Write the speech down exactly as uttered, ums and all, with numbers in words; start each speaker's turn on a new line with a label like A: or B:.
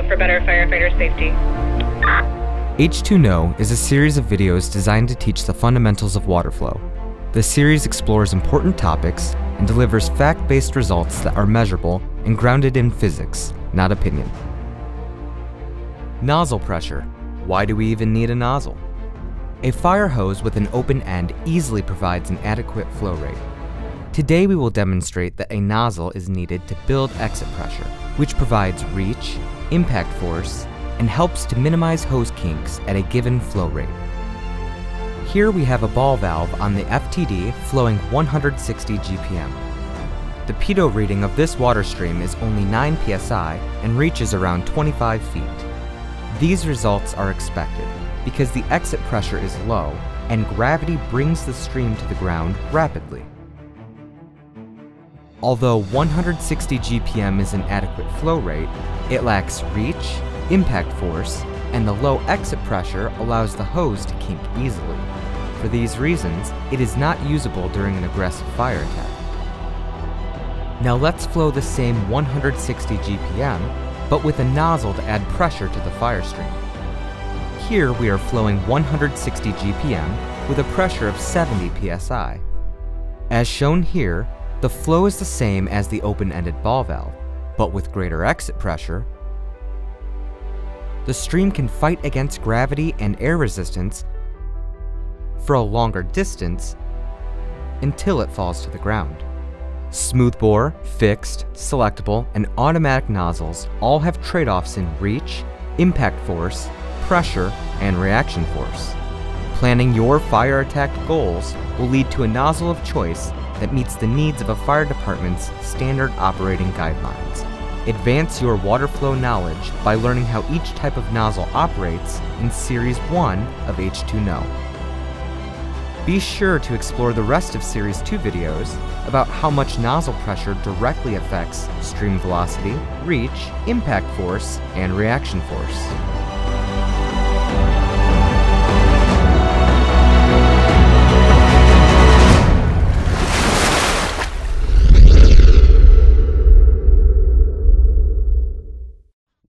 A: for better firefighter safety.
B: H two Know is a series of videos designed to teach the fundamentals of water flow. The series explores important topics and delivers fact-based results that are measurable and grounded in physics, not opinion. Nozzle pressure. Why do we even need a nozzle? A fire hose with an open end easily provides an adequate flow rate. Today we will demonstrate that a nozzle is needed to build exit pressure, which provides reach, impact force, and helps to minimize hose kinks at a given flow rate. Here we have a ball valve on the F T D flowing one hundred sixty G P M. The pitot reading of this water stream is only nine P S I and reaches around twenty-five feet. These results are expected because the exit pressure is low and gravity brings the stream to the ground rapidly. Although one hundred sixty G P M is an adequate flow rate, it lacks reach, impact force, and the low exit pressure allows the hose to kink easily. For these reasons, it is not usable during an aggressive fire attack. Now let's flow the same one hundred sixty G P M, but with a nozzle to add pressure to the fire stream. Here we are flowing one hundred sixty G P M with a pressure of seventy P S I. As shown here, the flow is the same as the open-ended ball valve, but with greater exit pressure. The stream can fight against gravity and air resistance for a longer distance until it falls to the ground. Smoothbore, fixed, selectable, and automatic nozzles all have trade-offs in reach, impact force, pressure, and reaction force. Planning your fire attack goals will lead to a nozzle of choice that meets the needs of a fire department's standard operating guidelines. Advance your water flow knowledge by learning how each type of nozzle operates in Series one of H two Know. Be sure to explore the rest of Series two videos about how much nozzle pressure directly affects stream velocity, reach, impact force, and reaction force.